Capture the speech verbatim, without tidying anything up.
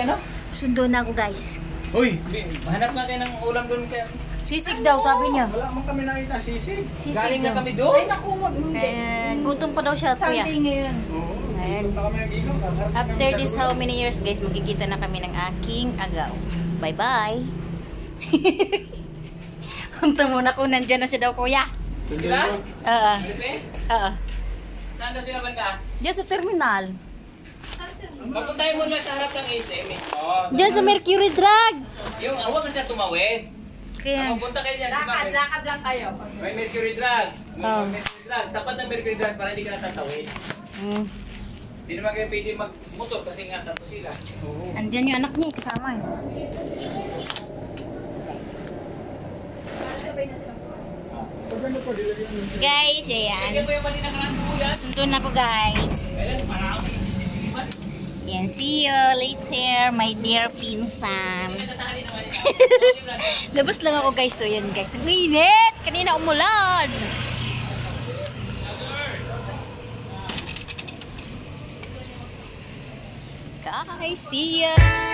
ano? Sundo na ako guys. Uy, hanap nga kayo ng ulam doon kaya. Sisig daw sabi niya. Wala man kami nakita sisig. Sisig Galing na daw. kami doon. Ay, naku, wag mo. Eh, gutom pa daw siya kuya. Sunday ngayon. Oo. Ayan. Punta kami nag-inom. After this how many years guys, magkikita na kami ng aking agaw. Bye bye. Punta muna ko, nandyan na siya daw kuya. Sila? Oo. Pepe? Oo. Saan daw sila banda? Diyan sa terminal. Papuntahin mo na sa harap ng A S M. Oh, Diyan sa Mercury Drugs. yung awag na siya tumawid. Kaya, Pupunta kayo dyan, di ba? Lakad, lakad lang kayo. May Mercury Drugs. May Oh. Mercury Drugs. Tapat ng Mercury Drugs para hindi ka natatawid. mm, Hindi naman kayo pwede magmotor kasi nga tatlo sila. Oo. andyan yung anak niya, kasama eh. Guys, ayan. Kaya po yung mali na karang kuya. Sundo na ko guys. Kailan, marami. Yan, see you later, my dear pinsan. Tatali naman yun. Labas lang ako guys, so yan guys. Ang init! Kanina umulan. Guys, see ya!